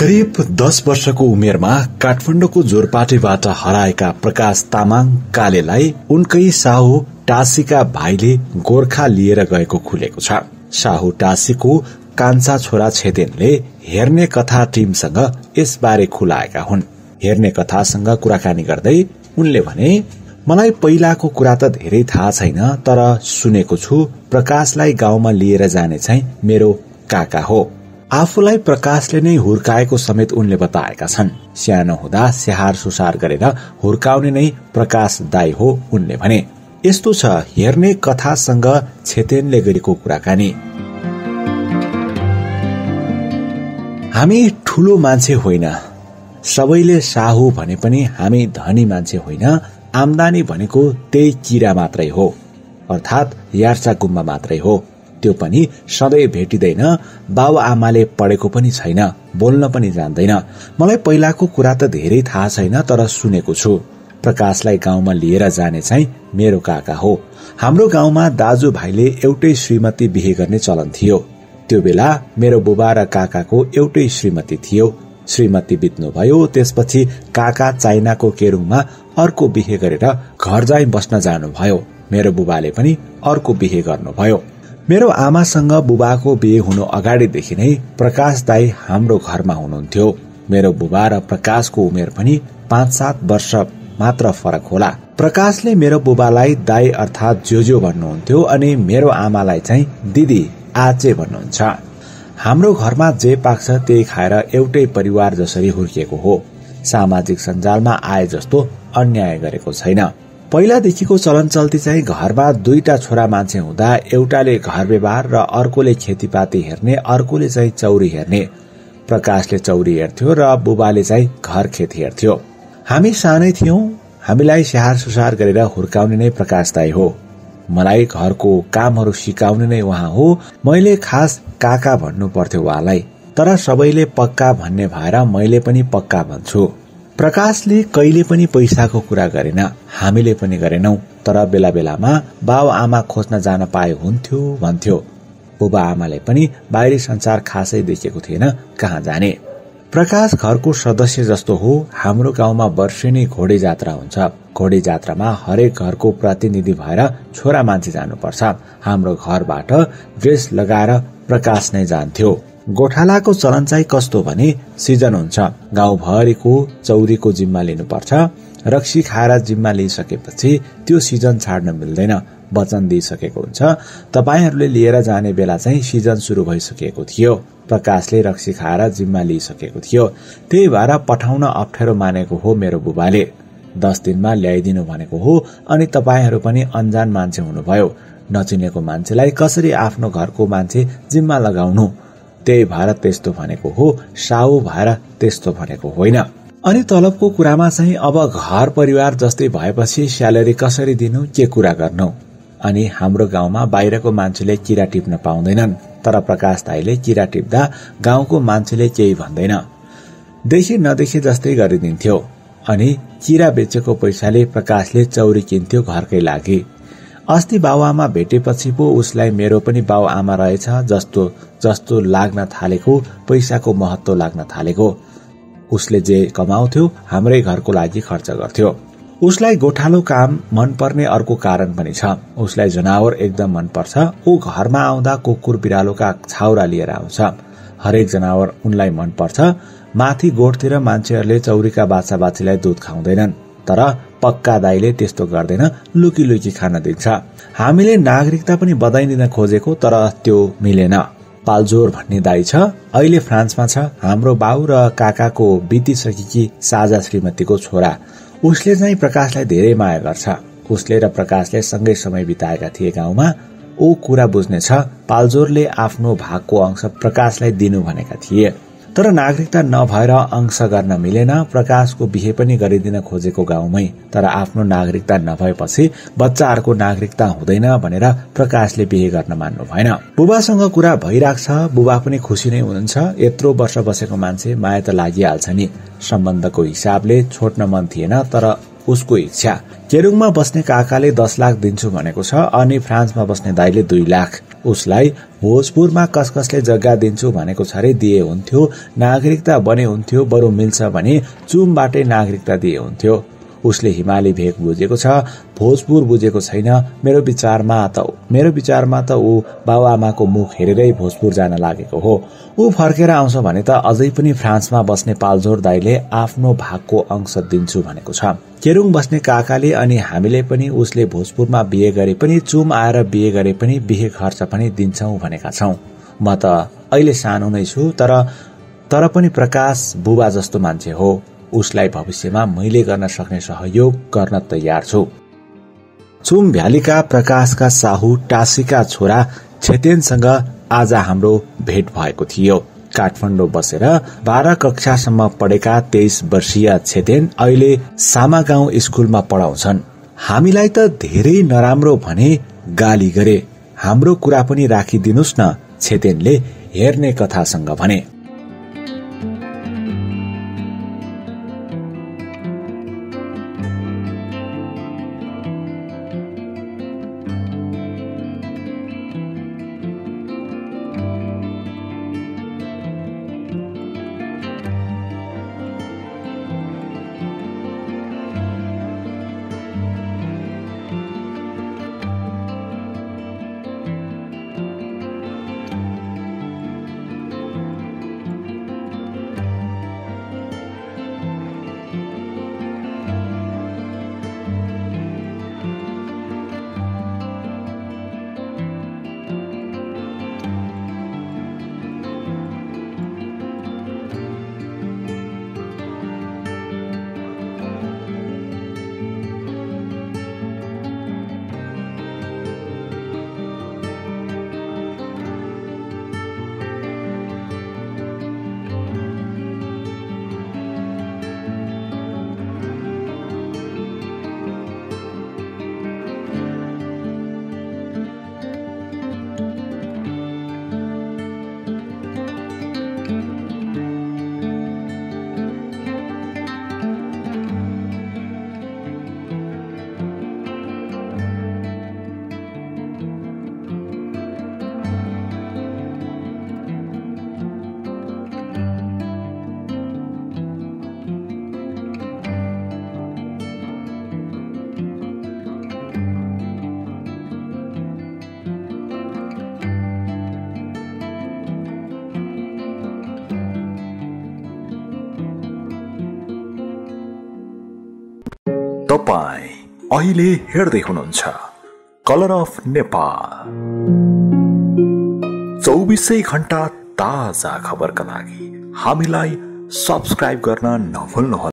करिब 10 वर्षको उमेरमा काठमाडौँको जोरपाटीबाट हराएका प्रकाश तामाङ कालेलाई उनकै साहु टासीका भाइले गोर्खा लिएर गएको खुलेको छ। साहु टासीको कान्छा छोरा छेतेनले हेर्ने कथा टिमसँग यसबारे खुलाएका हुन्। हेर्ने कथासँग कुराकानी गर्दै उनले भने, मलाई पहिलाको कुरा त धेरै थाहा छैन, तर सुनेको छु प्रकाशलाई गाउँमा लिएर जाने चाहिँ मेरो काका हो। आफूलाई प्रकाशले नै हुर्काएको समेत उनले बताएका छन्। सानो हुँदा स्याहार सुसार गरेर हुर्काउने नै प्रकाश दाई हो उनले भने। यस्तो छ हेर्ने कथासँग छेतेनले गरेको कुराकानी। हामी ठूलो मान्छे होइन, सबैले साहु भने पनि हामी धनी मान्छे होइन। आम्दानी भनेको त्यही किरा मात्रै हो, अर्थात यार्चा गुम्बा मात्रै हो। त्यो पनि सधैँ भेटिँदैन। बाउ आमाले पढेको पनि छैन, बोल्न पनि जान्दैन। मलाई पहिलाको कुरा त धेरै थाहा छैन, तर सुनेको छु प्रकाशलाई गाउँमा लिएर जाने चाहिँ मेरो काका हो। हाम्रो गाउँमा दाजुभाइले एउटै श्रीमती बिहे गर्ने चलन थियो। त्यो बेला मेरो बुबा र काकाको एउटै श्रीमती थियो। श्रीमती बित्नुभयो, त्यसपछि काका चाइनाको केरुङमा अर्को बिहे गरेर घर जाइ बस्न जानुभयो। मेरो बुबाले पनि अर्को बिहे गर्नुभयो। मेरो आमासँग बुबाको बिहे हुनु अगाडिदेखि नै प्रकाश दाई हाम्रो घरमा हुनुहुन्थ्यो। मेरो बुबा र प्रकाशको उमेर पनि 5-7 वर्ष मात्र फरक होला। प्रकाशले मेरो बुबालाई दाई अर्थात जोजो भन्नुहुन्थ्यो अनि मेरो आमालाई चाहिँ दिदी आचे भन्नुहुन्छ। हाम्रो घरमा जे पाक्छ त्यही खाएर एउटै परिवार जसरी हुर्किएको हो। सामाजिक सञ्जालमा आए जस्तो अन्याय गरेको छैन। पहिलादेखिको चलन चल्ती चाहिँ घरमा 2टा छोरा मान्छे हुँदा एउटाले घर व्यवहार र अर्कोले खेतीपाती हेर्ने, अर्कोले चाहिँ चौरी हेर्ने। प्रकाशले चौरी हेर्थ्यो र बुबाले चाहिँ घर खेती हेर्थ्यो। हामी सानै थियौं, हामीलाई स्याहार सुसार गरेर हुर्काउने नै प्रकाश दाई हो। मलाई घरको कामहरू सिकाउने नै उहाँ हो। मैले खास काका भन्नु पर्थ्यो उहाँलाई, तर सबैले पक्का भन्ने भएर मैले पनि पक्का भन्छु। प्रकाशले कहिले पनि पैसाको कुरा गरेन, हामीले पनि गरेनौ, तर बेला बेलामा बाउ आमा खोज्न जान पाए हुन्थ्यो भन्थ्यो। बुबा आमाले पनि बाहिरी संसार खासै देखेको थिएन, कहाँ जाने। प्रकाश घरको सदस्य जस्तो हो। हाम्रो गाउँमा वर्षेनी घोडे जात्रा हुन्छ। घोडे जात्रामा हरेक घरको प्रतिनिधि भएर छोरा मान्छे जानुपर्छ। हाम्रो घरबाट ड्रेस लगाएर प्रकाश नै जान्थ्यो। गोठालाको चलन चाहिँ कस्तो भने सिजन हुन्छ, गाउँभरिको चौरीको जिम्मा लिनुपर्छ। रक्सी खाएर जिम्मा लिइसकेपछि त्यो सिजन छाड्न मिल्दैन, वचन दिइसकेको हुन्छ। तपाईहरूले लिएर जाने बेला चाहिँ सिजन सुरु भइसकेको थियो। प्रकाशले रक्सी खाएर जिम्मा लिइसकेको थियो, त्यही भएर पठाउन अप्ठ्यारो मानेको हो मेरो बुबाले। 10 दिनमा ल्याइदिनु भनेको हो। अनि तपाईहरू पनि अन्जान मान्छे हुनुभयो, नचिनेको मान्छेलाई कसरी आफ्नो घरको मान्छे जिम्मा लगाउनु, त्यही भएर त्यस्तो भनेको हो, साहु भएर त्यस्तो भनेको होइन। अनि तलबको कुरामा चाहिँ अब घर परिवार जस्तै भएपछि स्यालेरी कसरी दिनु, के कुरा गर्नु। अनि हाम्रो गाउँमा बाहिरको मान्छेले किरा टिप्न पाउँदैनन्, तर प्रकाश दाईले किरा टिप्दा गाउँको मान्छेले केही भन्दैन, देखि नदेखि जस्तै गरिदिन्थ्यो। अनि किरा बेचेको पैसाले प्रकाशले चौरी किन्थ्यो घरकै लागि। अस्ति बाउआमा भेटेपछि पो उसलाई मेरो पनि बाउआमा रहेछ जस्तो जस्तो लाग्न थालेको, पैसाको महत्व लाग्न थालेको। उसले जे कमाउँथ्यो हाम्रै घरको लागि खर्च गर्थ्यो। उसलाई गोठालो काम मनपर्ने अर्को कारण पनि छ। उसलाई जनावर एकदम मनपर्छ। ऊ घरमा आउँदा कुकुर बिरालोका छाउरा लिएर आउँछ। हरेक जनावर उनलाई मनपर्छ। माथि गोठतिर मान्छेहरूले चौरीका बाछा बाछीलाई दूध खुवाउँदैनन्, तर पक्का दाईले त्यस्तो गर्दैन, लुकी लुकी खान दिन्छ। हामीले नागरिकता पनि बदलिदिन खोजेको, तर त्यो मिलेन। पाल्जोर भन्ने दाई छ, अहिले फ्रान्समा छ। हाम्रो बाउ र काकाको बितिसकेकी साझा श्रीमतीको छोरा। उसले चाहिँ प्रकाशलाई धेरै माया गर्छ। उसले र प्रकाशले सँगै समय बिताएका थिए गाउँमा। ऊ कुरा बुझ्नेछ। पाल्जोरले आफ्नो भागको अंश प्रकाशलाई दिनु भनेका थिए, तर नागरिकता नभएर अंश गर्न मिलेन। प्रकाशको बिहे पनि गरिदिन खोजेको गाउँमै, तर आफ्नो नागरिकता नभएपछि बच्चाहरूको नागरिकता हुँदैन भनेर प्रकाशले बिहे गर्न मान्नु भएन। बुबासँग कुरा भइराख्छ, बुबा पनि खुसी नै हुनुहुन्छ। यत्रो वर्ष बसेको मान्छे माया त लागिहाल्छ नि। सम्बन्धको हिसाबले छोड्न मन थिएन, तर उसको इच्छा। केरुङमा बस्ने काकाले 10 लाख दिन्छु भनेको छ अनि फ्रान्समा बस्ने दाइले 2 लाख। उसलाई भोजपुरमा कसकसले जग्गा दिन्छु भनेको छ रे, दिए हुन्थ्यो। नागरिकता बने हुन्थ्यो, बरु मिल्छ भने चुमबाटै नागरिकता दिए हुन्थ्यो। उसले हिमाली भेग बुझेको छ, भोजपुर बुझेको छैन। मेरो विचारमा त ऊ बाबुआमाको मुख हेरेरै भोजपुर जान लागेको हो। ऊ फर्केर आउँछ भने त अझै पनि फ्रान्समा बस्ने पाल्जोर दाइले आफ्नो भागको अंश दिन्छु भनेको छ। केरुङ बस्ने काकाले अनि हामीले पनि उसले भोजपुरमा बिहे गरे पनि, चुम आएर बिहे गरे पनि बिहे खर्च पनि दिन्छौं भनेका छौं। म त अहिले सानो नै छु, तर पनि प्रकाश बुबा जस्तो मान्छे हो। उसलाई भविष्यमा मैले गर्न सक्ने सहयोग गर्न तयार छु। चुम भ्यालीका प्रकाशका साहु टासीका छोरा छेतेनसँग आज हाम्रो भेट भएको थियो। काठमाडौँ बसेर 12 कक्षासम्म पढेका 23 वर्षीय छेतेन अहिले सामागाउँ स्कुलमा पढाउँछन्। हामीलाई त धेरै नराम्रो भने गाली गरे, हाम्रो कुरा पनि राखिदिनुस् न, छेतेनले हेर्ने कथासँग भने। तपाईं अहिले हेर्दै हुनुहुन्छ कलर अफ नेपाल। 24 घण्टा ताजा खबरका लागि हामीलाई सब्स्क्राइब गर्न नभुल्नुहोला।